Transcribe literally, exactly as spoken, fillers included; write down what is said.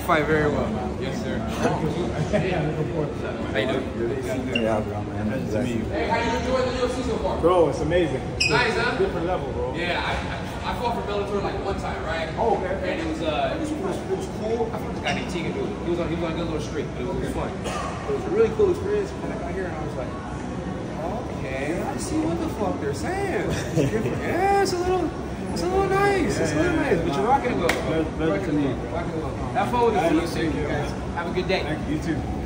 fight very well. Yes, sir. Yeah, looking forward to that. How you doing? Yeah, bro, man. Nice to meet you. Hey, how you enjoying the U F C so far? Bro, it's amazing. It's Nice, huh? Different level, bro. Yeah, I, I, I fought for Bellator like one time, right? Oh, okay. And it was uh, it was, it was, it was cool. I fought this guy named Tegan dude. He was on he was on a good little streak, but it was, it was fun. It was a really cool experience. And I got here and I was like, okay, I see what the fuck they're saying. Yeah, it's a little. It's a little nice. It's a little nice. But you're rocking it well. Pleasure to meet you. Have fun with the food. Have a good day. Thank you. You too.